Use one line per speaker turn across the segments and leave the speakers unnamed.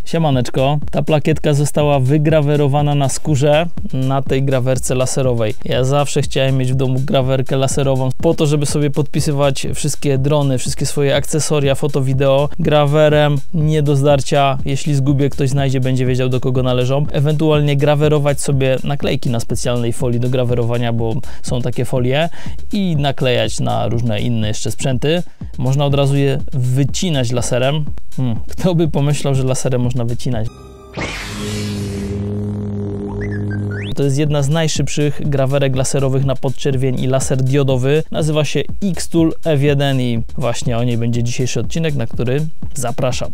Siemaneczko, ta plakietka została wygrawerowana na skórze na tej grawerce laserowej. Ja zawsze chciałem mieć w domu grawerkę laserową po to, żeby sobie podpisywać wszystkie drony, wszystkie swoje akcesoria, foto, wideo grawerem, nie do zdarcia. Jeśli zgubię, ktoś znajdzie, będzie wiedział, do kogo należą. Ewentualnie grawerować sobie naklejki na specjalnej folii do grawerowania, bo są takie folie, i naklejać na różne inne jeszcze sprzęty. Można od razu je wycinać laserem. Kto by pomyślał, że laserem można wycinać? To jest jedna z najszybszych grawerek laserowych na podczerwień i laser diodowy. Nazywa się Xtool F1 i właśnie o niej będzie dzisiejszy odcinek, na który zapraszam.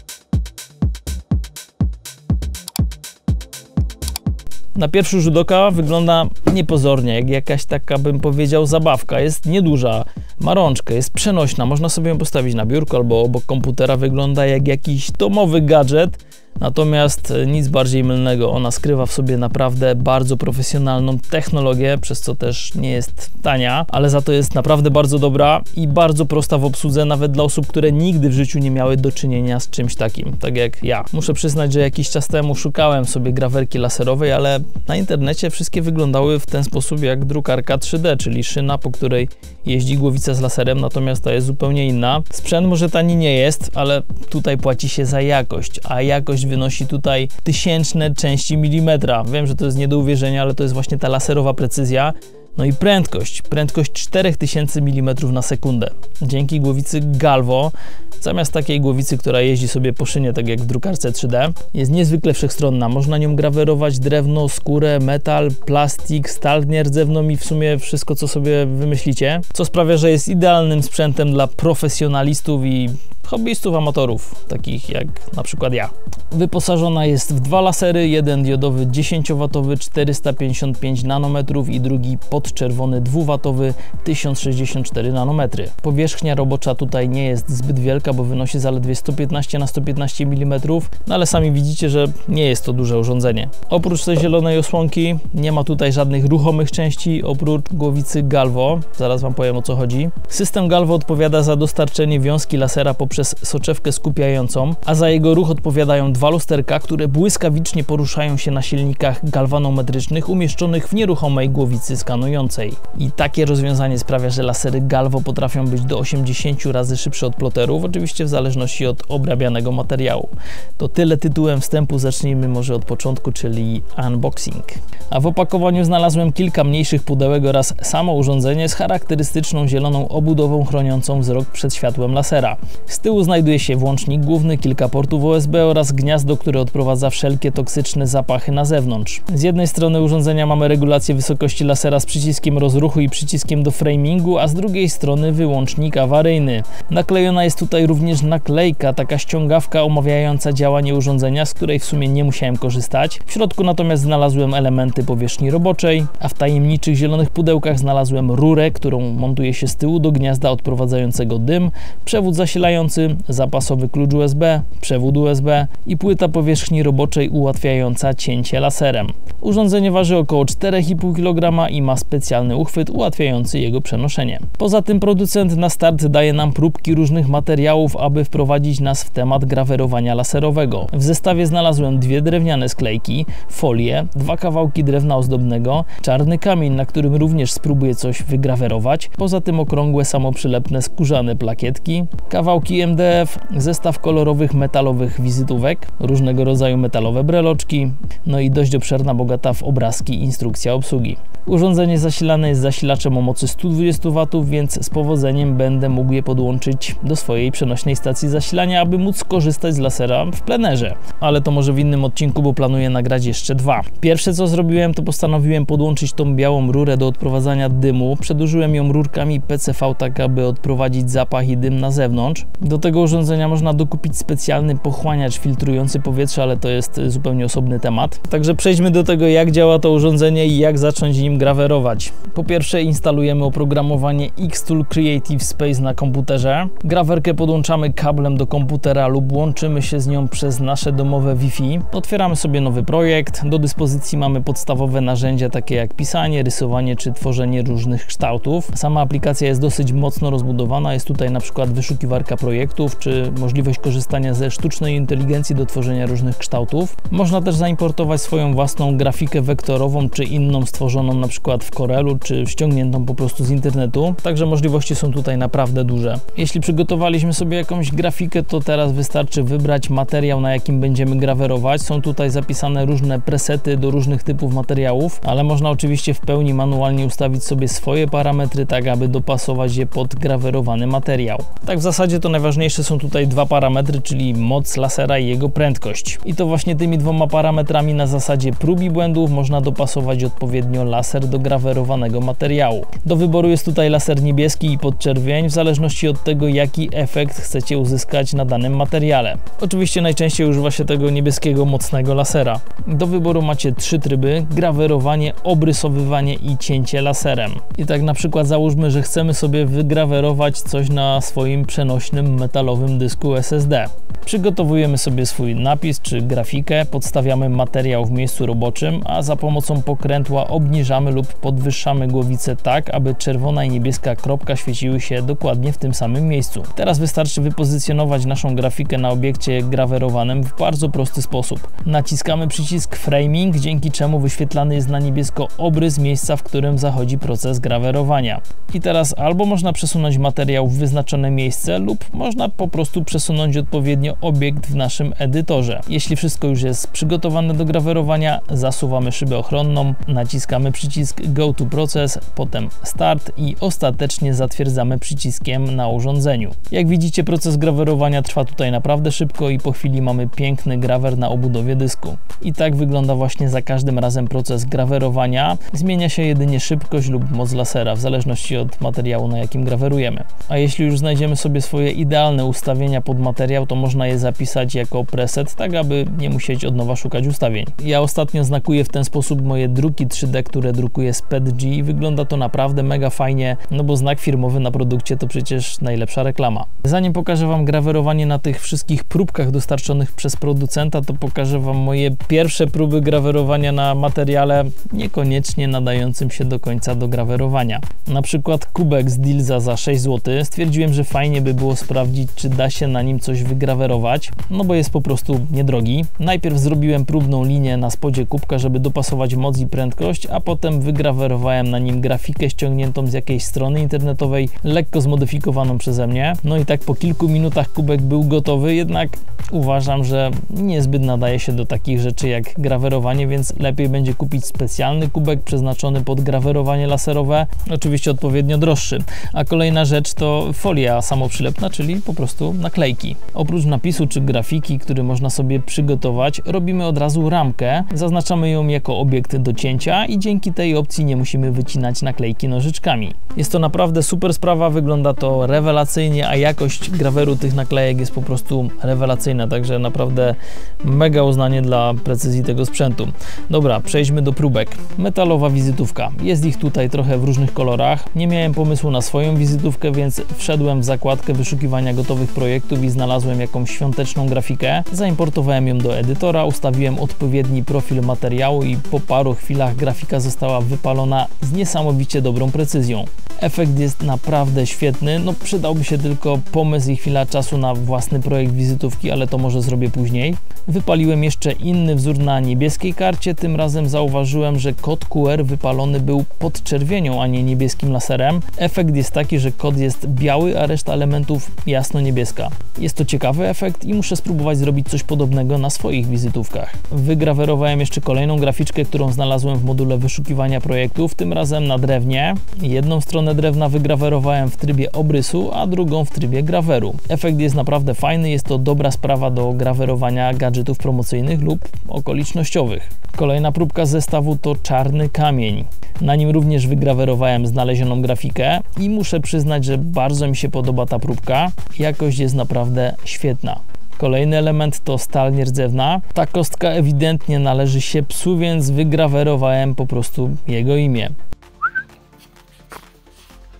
Na pierwszy rzut oka wygląda niepozornie, jak jakaś taka, bym powiedział, zabawka. Jest nieduża, ma rączkę, jest przenośna, można sobie ją postawić na biurko albo obok komputera. Wygląda jak jakiś domowy gadżet, natomiast nic bardziej mylnego. Ona skrywa w sobie naprawdę bardzo profesjonalną technologię, przez co też nie jest tania, ale za to jest naprawdę bardzo dobra i bardzo prosta w obsłudze, nawet dla osób, które nigdy w życiu nie miały do czynienia z czymś takim, tak jak ja. Muszę przyznać, że jakiś czas temu szukałem sobie grawerki laserowej, ale na internecie wszystkie wyglądały w ten sposób jak drukarka 3D, czyli szyna, po której jeździ głowica z laserem, natomiast ta jest zupełnie inna. Sprzęt może tani nie jest, ale tutaj płaci się za jakość, a jakość wynosi tutaj tysięczne części milimetra. Wiem, że to jest nie do uwierzenia, ale to jest właśnie ta laserowa precyzja. No i prędkość 4000 mm na sekundę. Dzięki głowicy Galvo, zamiast takiej głowicy, która jeździ sobie po szynie, tak jak w drukarce 3D, jest niezwykle wszechstronna. Można nią grawerować drewno, skórę, metal, plastik, stal nierdzewną i w sumie wszystko, co sobie wymyślicie, co sprawia, że jest idealnym sprzętem dla profesjonalistów i hobbyistów, amatorów, takich jak na przykład ja. Wyposażona jest w dwa lasery, jeden diodowy 10W 455 nanometrów i drugi podczerwony 2W 1064 nanometry. Powierzchnia robocza tutaj nie jest zbyt wielka, bo wynosi zaledwie 115 na 115 mm, no ale sami widzicie, że nie jest to duże urządzenie. Oprócz tej zielonej osłonki nie ma tutaj żadnych ruchomych części, oprócz głowicy Galvo. Zaraz wam powiem, o co chodzi. System Galvo odpowiada za dostarczenie wiązki lasera poprzez soczewkę skupiającą, a za jego ruch odpowiadają dwa lusterka, które błyskawicznie poruszają się na silnikach galwanometrycznych umieszczonych w nieruchomej głowicy skanującej. I takie rozwiązanie sprawia, że lasery Galvo potrafią być do 80 razy szybsze od ploterów, oczywiście w zależności od obrabianego materiału. To tyle tytułem wstępu, zacznijmy może od początku, czyli unboxing. A w opakowaniu znalazłem kilka mniejszych pudełek oraz samo urządzenie z charakterystyczną zieloną obudową chroniącą wzrok przed światłem lasera. Z tyłu znajduje się włącznik główny, kilka portów USB oraz gniazdo, które odprowadza wszelkie toksyczne zapachy na zewnątrz. Z jednej strony urządzenia mamy regulację wysokości lasera z przyciskiem rozruchu i przyciskiem do framingu, a z drugiej strony wyłącznik awaryjny. Naklejona jest tutaj również naklejka, taka ściągawka omawiająca działanie urządzenia, z której w sumie nie musiałem korzystać. W środku natomiast znalazłem elementy powierzchni roboczej, a w tajemniczych zielonych pudełkach znalazłem rurę, którą montuje się z tyłu do gniazda odprowadzającego dym, przewód zasilający, zapasowy klucz USB, przewód USB i płyta powierzchni roboczej ułatwiająca cięcie laserem. Urządzenie waży około 4,5 kg i ma specjalny uchwyt ułatwiający jego przenoszenie. Poza tym producent na start daje nam próbki różnych materiałów, aby wprowadzić nas w temat grawerowania laserowego. W zestawie znalazłem dwie drewniane sklejki, folię, dwa kawałki drewna ozdobnego, czarny kamień, na którym również spróbuję coś wygrawerować, poza tym okrągłe samoprzylepne skórzane plakietki, kawałki MDF, zestaw kolorowych metalowych wizytówek, różnego rodzaju metalowe breloczki, no i dość obszerna, bogata w obrazki instrukcja obsługi. Urządzenie zasilane jest zasilaczem o mocy 120 W, więc z powodzeniem będę mógł je podłączyć do swojej przenośnej stacji zasilania, aby móc skorzystać z lasera w plenerze. Ale to może w innym odcinku, bo planuję nagrać jeszcze dwa. Pierwsze co zrobiłem, to postanowiłem podłączyć tą białą rurę do odprowadzania dymu. Przedłużyłem ją rurkami PCV tak, aby odprowadzić zapach i dym na zewnątrz. Do tego urządzenia można dokupić specjalny pochłaniacz filtrujący powietrze, ale to jest zupełnie osobny temat. Także przejdźmy do tego, jak działa to urządzenie i jak zacząć nim grawerować. Po pierwsze instalujemy oprogramowanie Xtool Creative Space na komputerze. Grawerkę podłączamy kablem do komputera lub łączymy się z nią przez nasze domowe Wi-Fi. Otwieramy sobie nowy projekt. Do dyspozycji mamy podstawowe narzędzia takie jak pisanie, rysowanie czy tworzenie różnych kształtów. Sama aplikacja jest dosyć mocno rozbudowana. Jest tutaj na przykład wyszukiwarka projektów, projektów, czy możliwość korzystania ze sztucznej inteligencji do tworzenia różnych kształtów. Można też zaimportować swoją własną grafikę wektorową, czy inną stworzoną na przykład w Corelu, czy ściągniętą po prostu z internetu. Także możliwości są tutaj naprawdę duże. Jeśli przygotowaliśmy sobie jakąś grafikę, to teraz wystarczy wybrać materiał, na jakim będziemy grawerować. Są tutaj zapisane różne presety do różnych typów materiałów, ale można oczywiście w pełni manualnie ustawić sobie swoje parametry, tak aby dopasować je pod grawerowany materiał. Tak w zasadzie to najważniejsze są tutaj dwa parametry, czyli moc lasera i jego prędkość. I to właśnie tymi dwoma parametrami na zasadzie prób i błędów można dopasować odpowiednio laser do grawerowanego materiału. Do wyboru jest tutaj laser niebieski i podczerwień, w zależności od tego, jaki efekt chcecie uzyskać na danym materiale. Oczywiście najczęściej używa się tego niebieskiego mocnego lasera. Do wyboru macie trzy tryby: grawerowanie, obrysowywanie i cięcie laserem. I tak na przykład załóżmy, że chcemy sobie wygrawerować coś na swoim przenośnym metalowym dysku SSD. Przygotowujemy sobie swój napis czy grafikę, podstawiamy materiał w miejscu roboczym, a za pomocą pokrętła obniżamy lub podwyższamy głowicę tak, aby czerwona i niebieska kropka świeciły się dokładnie w tym samym miejscu. Teraz wystarczy wypozycjonować naszą grafikę na obiekcie grawerowanym w bardzo prosty sposób. Naciskamy przycisk Framing, dzięki czemu wyświetlany jest na niebiesko obrys miejsca, w którym zachodzi proces grawerowania. I teraz albo można przesunąć materiał w wyznaczone miejsce, lub można po prostu przesunąć odpowiednio obiekt w naszym edytorze. Jeśli wszystko już jest przygotowane do grawerowania, zasuwamy szybę ochronną, naciskamy przycisk Go to Process, potem Start i ostatecznie zatwierdzamy przyciskiem na urządzeniu. Jak widzicie, proces grawerowania trwa tutaj naprawdę szybko i po chwili mamy piękny grawer na obudowie dysku. I tak wygląda właśnie za każdym razem proces grawerowania. Zmienia się jedynie szybkość lub moc lasera, w zależności od materiału, na jakim grawerujemy. A jeśli już znajdziemy sobie swoje idealne ustawienia pod materiał, to można je zapisać jako preset, tak aby nie musieć od nowa szukać ustawień. Ja ostatnio znakuję w ten sposób moje druki 3D, które drukuję z PETG i wygląda to naprawdę mega fajnie, no bo znak firmowy na produkcie to przecież najlepsza reklama. Zanim pokażę Wam grawerowanie na tych wszystkich próbkach dostarczonych przez producenta, to pokażę Wam moje pierwsze próby grawerowania na materiale niekoniecznie nadającym się do końca do grawerowania. Na przykład kubek z Dilza za 6 zł. Stwierdziłem, że fajnie by było sprawdzić, czy da się na nim coś wygrawerować, no bo jest po prostu niedrogi. Najpierw zrobiłem próbną linię na spodzie kubka, żeby dopasować moc i prędkość, a potem wygrawerowałem na nim grafikę ściągniętą z jakiejś strony internetowej, lekko zmodyfikowaną przeze mnie. No i tak po kilku minutach kubek był gotowy, jednak uważam, że niezbyt nadaje się do takich rzeczy jak grawerowanie, więc lepiej będzie kupić specjalny kubek przeznaczony pod grawerowanie laserowe, oczywiście odpowiednio droższy. A kolejna rzecz to folia samoprzylepna, czyli po prostu naklejki. Oprócz napisu czy grafiki, który można sobie przygotować, robimy od razu ramkę, zaznaczamy ją jako obiekt do cięcia i dzięki tej opcji nie musimy wycinać naklejki nożyczkami. Jest to naprawdę super sprawa, wygląda to rewelacyjnie, a jakość graweru tych naklejek jest po prostu rewelacyjna, także naprawdę mega uznanie dla precyzji tego sprzętu. Dobra, przejdźmy do próbek. Metalowa wizytówka. Jest ich tutaj trochę w różnych kolorach. Nie miałem pomysłu na swoją wizytówkę, więc wszedłem w zakładkę wyszukiwania gotowych projektów i znalazłem jakąś świąteczną grafikę. Zaimportowałem ją do edytora, ustawiłem odpowiedni profil materiału i po paru chwilach grafika została wypalona z niesamowicie dobrą precyzją. Efekt jest naprawdę świetny, no przydałby się tylko pomysł i chwila czasu na własny projekt wizytówki, ale to może zrobię później. Wypaliłem jeszcze inny wzór na niebieskiej karcie, tym razem zauważyłem, że kod QR wypalony był podczerwienią, a nie niebieskim laserem. Efekt jest taki, że kod jest biały, a reszta elementów jasno-niebieska. Jest to ciekawy efekt i muszę spróbować zrobić coś podobnego na swoich wizytówkach. Wygrawerowałem jeszcze kolejną graficzkę, którą znalazłem w module wyszukiwania projektów, tym razem na drewnie. Jedną stronę drewna wygrawerowałem w trybie obrysu, a drugą w trybie graweru. Efekt jest naprawdę fajny, jest to dobra sprawa do grawerowania gadżetów promocyjnych lub okolicznościowych. Kolejna próbka z zestawu to czarny kamień. Na nim również wygrawerowałem znalezioną grafikę i muszę przyznać, że bardzo mi się podoba ta próbka. Jakość jest naprawdę świetna. Kolejny element to stal nierdzewna. Ta kostka ewidentnie należy się psu, więc wygrawerowałem po prostu jego imię.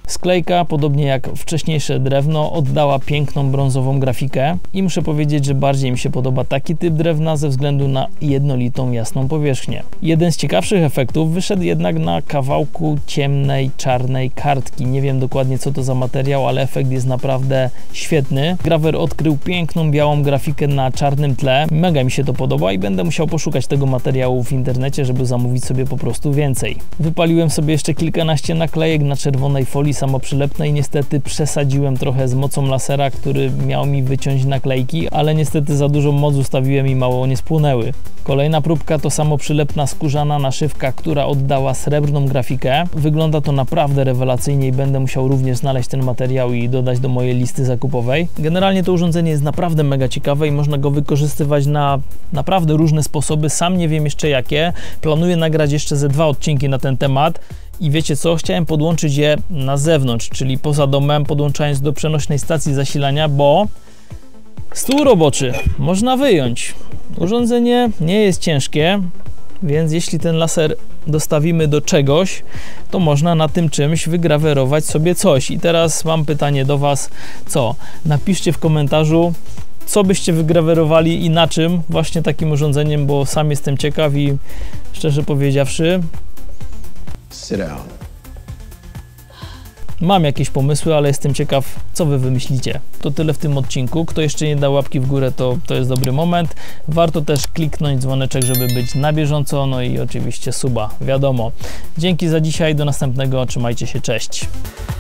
Sklejka, podobnie jak wcześniejsze drewno, oddała piękną brązową grafikę i muszę powiedzieć, że bardziej mi się podoba taki typ drewna ze względu na jednolitą, jasną powierzchnię. Jeden z ciekawszych efektów wyszedł jednak na kawałku ciemnej, czarnej kartki. Nie wiem dokładnie, co to za materiał, ale efekt jest naprawdę świetny. Grawer odkrył piękną, białą grafikę na czarnym tle. Mega mi się to podoba i będę musiał poszukać tego materiału w internecie, żeby zamówić sobie po prostu więcej. Wypaliłem sobie jeszcze kilkanaście naklejek na czerwonej folii samoprzylepnej. Niestety przesadziłem trochę z mocą lasera, który miał mi wyciąć naklejki, ale niestety za dużo moc ustawiłem i mało nie spłonęły. Kolejna próbka to samoprzylepna skórzana naszywka, która oddała srebrną grafikę. Wygląda to naprawdę rewelacyjnie i będę musiał również znaleźć ten materiał i dodać do mojej listy zakupowej. Generalnie to urządzenie jest naprawdę mega ciekawe i można go wykorzystywać na naprawdę różne sposoby. Sam nie wiem jeszcze jakie. Planuję nagrać jeszcze ze 2 odcinki na ten temat. I wiecie co? Chciałem podłączyć je na zewnątrz, czyli poza domem, podłączając do przenośnej stacji zasilania, bo stół roboczy można wyjąć. Urządzenie nie jest ciężkie, więc jeśli ten laser dostawimy do czegoś, to można na tym czymś wygrawerować sobie coś. I teraz mam pytanie do Was, co? Napiszcie w komentarzu, co byście wygrawerowali i na czym właśnie takim urządzeniem, bo sam jestem ciekaw i szczerze powiedziawszy
Sit down.
Mam jakieś pomysły, ale jestem ciekaw, co Wy wymyślicie. To tyle w tym odcinku. Kto jeszcze nie dał łapki w górę, to jest dobry moment. Warto też kliknąć dzwoneczek, żeby być na bieżąco, no i oczywiście suba, wiadomo. Dzięki za dzisiaj, do następnego, trzymajcie się, cześć.